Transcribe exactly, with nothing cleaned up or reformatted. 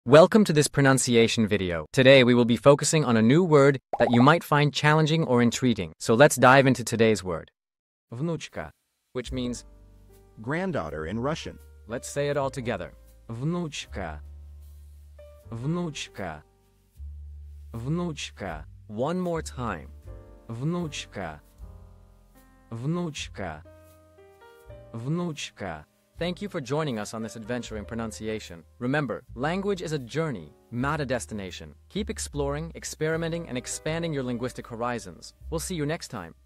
Welcome to this pronunciation video. Today we will be focusing on a new word that you might find challenging or intriguing. So let's dive into today's word. Внучка, which means granddaughter in Russian. Let's say it all together. Внучка. Внучка. Внучка. One more time. Внучка. Внучка. Внучка. Thank you for joining us on this adventure in pronunciation. Remember, language is a journey, not a destination. Keep exploring, experimenting, and expanding your linguistic horizons. We'll see you next time.